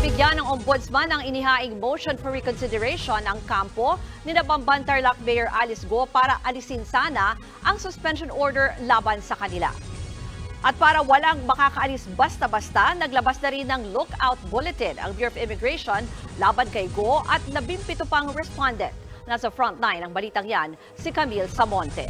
Nabigyan ng ombudsman ng inihaing motion for reconsideration ang kampo ni Bamban Tarlac Mayor Alice Go para alisin sana ang suspension order laban sa kanila. At para walang makakaalis basta-basta, naglabas na rin ng lookout bulletin ang Bureau of Immigration laban kay Go at 17 pang respondent. Nasa frontline ng balitang yan, si Camille Samonte.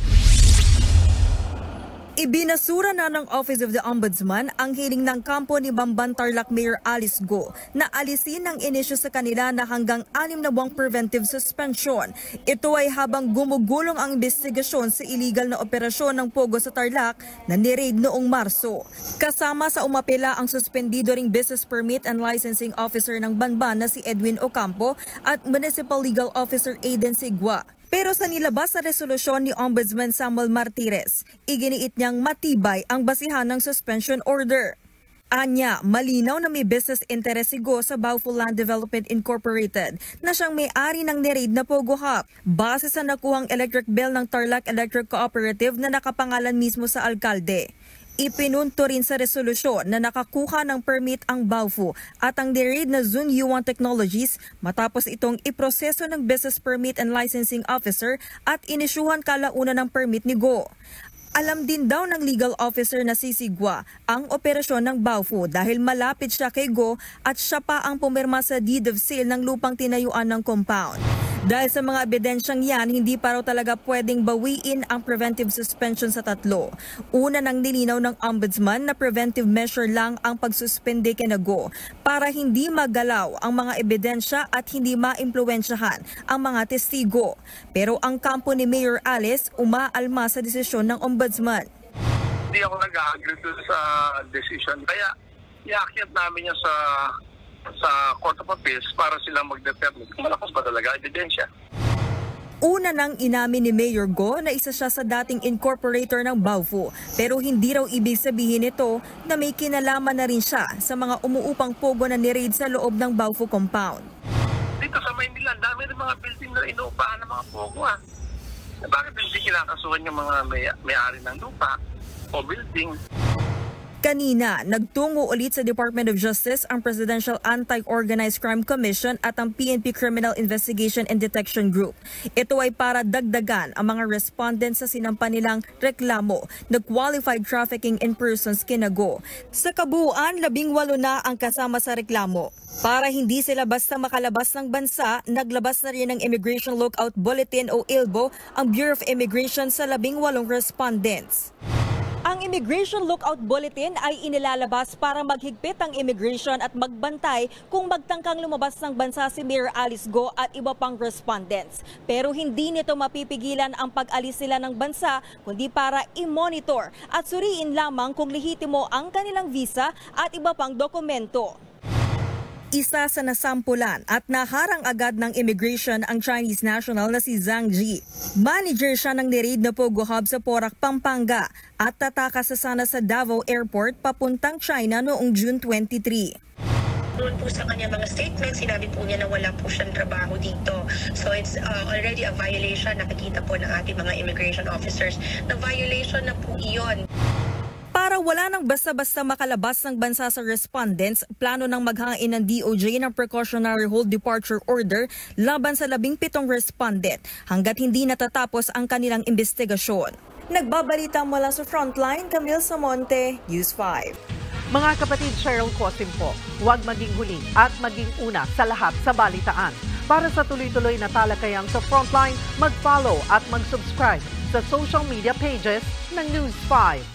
Ibinasura na ng Office of the Ombudsman ang hiling ng kampo ni Bamban Tarlac Mayor Alice Go na alisin ang inisyu sa kanila na hanggang 6 na buwang preventive suspension. Ito ay habang gumugulong ang investigasyon sa illegal na operasyon ng Pogo sa Tarlac na ni-raid noong Marso. Kasama sa umapela ang suspendido ring Business Permit and Licensing Officer ng Banban na si Edwin Ocampo at Municipal Legal Officer Aiden Sigua. Pero sa nilabas na resolusyon ni Ombudsman Samuel Martires, iginiit niyang matibay ang basihan ng suspension order. Anya, malinaw na may business interest si Go sa Bauful Land Development Incorporated na siyang may-ari ng ni-raid na Pogo Hub. Base sa nakuhang electric bill ng Tarlac Electric Cooperative na nakapangalan mismo sa alkalde. Ipinunto rin sa resolusyon na nakakuha ng permit ang Baofu at ang ni-raid na Zun Yuan Technologies matapos itong iproseso ng Business Permit and Licensing Officer at inisyuhan kalauna ng permit ni Go. Alam din daw ng legal officer na si Sigua ang operasyon ng Baofu dahil malapit siya kay Go at siya pa ang pumirma sa deed of sale ng lupang tinayuan ng compound. Dahil sa mga ebidensyang yan, hindi pa raw talaga pwedeng bawiin ang preventive suspension sa tatlo. Una nang nilinaw ng ombudsman na preventive measure lang ang pagsuspende kay Go para hindi magalaw ang mga ebidensya at hindi maimpluwensyahan ang mga testigo. Pero ang kampo ni Mayor Alice umaalma sa desisyon ng ombudsman. Hindi ako nag-agree sa decision. Kaya iakyat namin yan sa Court of Appeals para silang mag-determine kung malakas ba talaga ebidensya. Una nang inamin ni Mayor Go na isa siya sa dating incorporator ng Baofu, pero hindi raw ibig sabihin nito na may kinalaman na rin siya sa mga umuupang pogo na ni-raid sa loob ng Baofu compound. Dito sa Maynila, dami rin mga building na inuupahan ng mga pogo. Bakit hindi kinakasuhan yung mga may-ari ng lupa o building? Kanina, nagtungo ulit sa Department of Justice ang Presidential Anti-Organized Crime Commission at ang PNP Criminal Investigation and Detection Group. Ito ay para dagdagan ang mga respondents sa sinampa nilang reklamo na qualified trafficking in persons kina Go. Sa kabuuan, 18 na ang kasama sa reklamo. Para hindi sila basta makalabas ng bansa, naglabas na rin ng Immigration Lookout Bulletin o ILBO ang Bureau of Immigration sa 18 respondents. Ang Immigration Lookout Bulletin ay inilalabas para maghigpit ang immigration at magbantay kung magtangkang lumabas ng bansa si Mayor Alice Go at iba pang respondents. Pero hindi nito mapipigilan ang pag-alis nila ng bansa kundi para i-monitor at suriin lamang kung lehitimo ang kanilang visa at iba pang dokumento. Isa sa nasampulan at naharang agad ng immigration ang Chinese national na si Zhang Ji. Manager siya ng ni-raid na Pogo Hub sa Porac, Pampanga at tatakas sana sa Davao Airport papuntang China noong June 23. Doon po sa kanya mga statements, sinabi po niya na wala po siyang trabaho dito. So it's already a violation. Nakikita po ng ating mga immigration officers na violation na po iyon. Para wala nang basta-basta makalabas ng bansa sa respondents, plano nang maghain ng DOJ ng precautionary hold departure order laban sa 17 respondent hanggat hindi natatapos ang kanilang investigasyon. Nagbabalita mula sa Frontline, Camille Samonte, News 5. Mga kapatid, Cheryl Cosim po, huwag maging huli at maging una sa lahat sa balitaan. Para sa tuloy-tuloy na talakayan sa Frontline, mag-follow at mag-subscribe sa social media pages ng News 5.